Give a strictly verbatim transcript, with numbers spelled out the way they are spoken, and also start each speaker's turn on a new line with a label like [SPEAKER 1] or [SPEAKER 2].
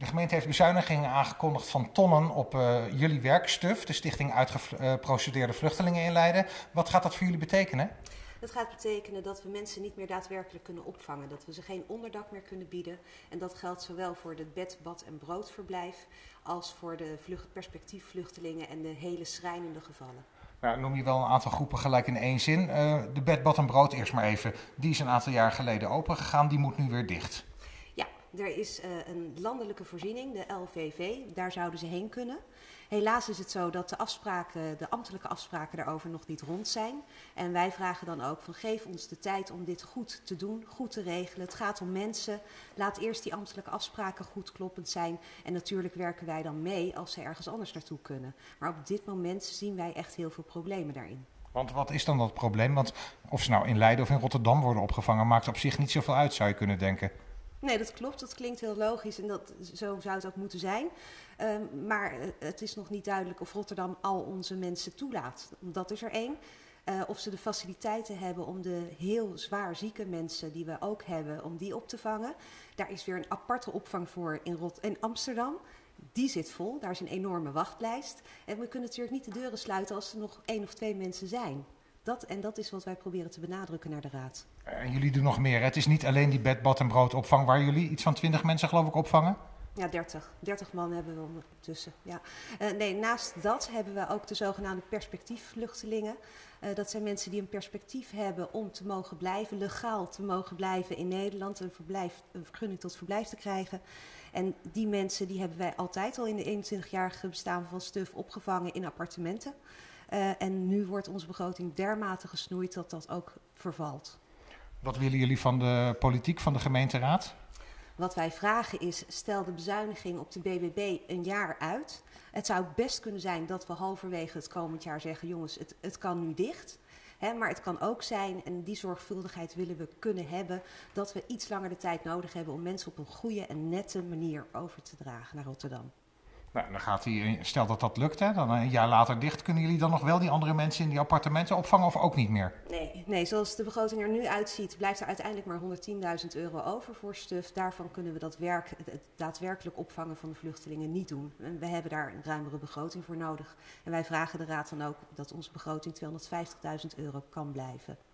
[SPEAKER 1] De gemeente heeft bezuinigingen aangekondigd van tonnen op uh, jullie werkstuf, de Stichting Uitgeprocedeerde Vluchtelingen in Leiden. Wat gaat dat voor jullie betekenen?
[SPEAKER 2] Dat gaat betekenen dat we mensen niet meer daadwerkelijk kunnen opvangen. Dat we ze geen onderdak meer kunnen bieden. En dat geldt zowel voor het bed, bad en broodverblijf als voor de vlucht, perspectiefvluchtelingen en de hele schrijnende gevallen.
[SPEAKER 1] Nou, noem je wel een aantal groepen gelijk in één zin. Uh, de bed, bad en brood eerst maar even. Die is een aantal jaar geleden opengegaan, die moet nu weer dicht.
[SPEAKER 2] Ja, er is uh, een landelijke voorziening, de L V V. Daar zouden ze heen kunnen. Helaas is het zo dat de afspraken, de ambtelijke afspraken daarover nog niet rond zijn. En wij vragen dan ook van geef ons de tijd om dit goed te doen, goed te regelen. Het gaat om mensen. Laat eerst die ambtelijke afspraken goed kloppend zijn. En natuurlijk werken wij dan mee als ze ergens anders naartoe kunnen. Maar op dit moment zien wij echt heel veel problemen daarin.
[SPEAKER 1] Want wat is dan dat probleem? Want of ze nou in Leiden of in Rotterdam worden opgevangen, maakt op zich niet zoveel uit, zou je kunnen denken.
[SPEAKER 2] Nee, dat klopt. Dat klinkt heel logisch en dat, zo zou het ook moeten zijn. Um, maar het is nog niet duidelijk of Rotterdam al onze mensen toelaat. Dat is er één. Uh, of ze de faciliteiten hebben om de heel zwaar zieke mensen die we ook hebben, om die op te vangen. Daar is weer een aparte opvang voor in, Rot- in Amsterdam. Die zit vol, daar is een enorme wachtlijst. En we kunnen natuurlijk niet de deuren sluiten als er nog één of twee mensen zijn. Dat, en dat is wat wij proberen te benadrukken naar de Raad.
[SPEAKER 1] En jullie doen nog meer. Het is niet alleen die bed, bad en broodopvang waar jullie iets van twintig mensen geloof ik opvangen?
[SPEAKER 2] Ja, dertig. dertig man hebben we ondertussen. Ja. Uh, nee, naast dat hebben we ook de zogenaamde perspectiefvluchtelingen. Uh, dat zijn mensen die een perspectief hebben om te mogen blijven, legaal te mogen blijven in Nederland, een, verblijf, een vergunning tot verblijf te krijgen. En die mensen die hebben wij altijd al in de eenentwintigjarige bestaan van STUF opgevangen in appartementen. Uh, en nu wordt onze begroting dermate gesnoeid dat dat ook vervalt.
[SPEAKER 1] Wat willen jullie van de politiek, van de gemeenteraad?
[SPEAKER 2] Wat wij vragen is, stel de bezuiniging op de B B B een jaar uit. Het zou best kunnen zijn dat we halverwege het komend jaar zeggen, jongens, het, het kan nu dicht. Hè, maar het kan ook zijn, en die zorgvuldigheid willen we kunnen hebben, dat we iets langer de tijd nodig hebben om mensen op een goede en nette manier over te dragen naar Rotterdam.
[SPEAKER 1] Nou, dan gaat hij, stel dat dat lukt, hè, dan een jaar later dicht. Kunnen jullie dan nog wel die andere mensen in die appartementen opvangen of ook niet meer?
[SPEAKER 2] Nee, nee, zoals de begroting er nu uitziet, blijft er uiteindelijk maar honderdtienduizend euro over voor STUF. Daarvan kunnen we dat werk, het daadwerkelijk opvangen van de vluchtelingen niet doen. En we hebben daar een ruimere begroting voor nodig. En wij vragen de Raad dan ook dat onze begroting tweehonderdvijftigduizend euro kan blijven.